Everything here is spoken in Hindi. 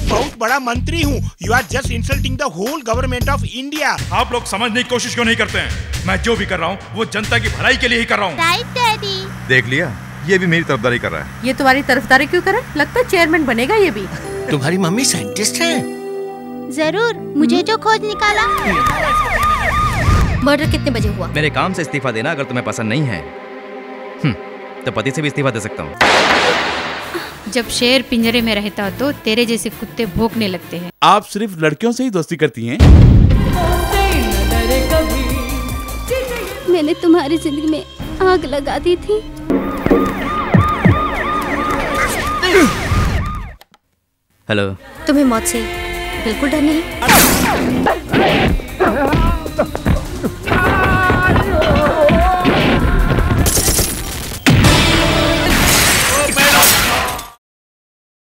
बहुत बड़ा मंत्री हूँ। You are just insulting the whole government of India. आप लोग समझने की कोशिश क्यों नहीं करते हैं? मैं जो भी कर रहा हूँ वो जनता की भलाई के लिए ही कर रहा हूँ। Right daddy. देख लिया, ये भी मेरी तरफदारी कर रहा है। ये तुम्हारी तरफदारी क्यों करे? लगता है चेयरमैन बनेगा ये भी। तुम्हारी मम्मी साइंटिस्ट है? जरूर, मुझे जो खोज निकाला। मर्डर कितने बजे हुआ? मेरे काम से इस्तीफा देना अगर तुम्हें पसंद नहीं है तो पति से भी इस्तीफा दे सकता हूँ। जब शेर पिंजरे में रहता तो तेरे जैसे कुत्ते भौंकने लगते हैं। आप सिर्फ लड़कियों से ही दोस्ती करती हैं? मैंने तुम्हारी जिंदगी में आग लगा दी थी। हेलो। तुम्हें मौत से बिल्कुल डर नहीं?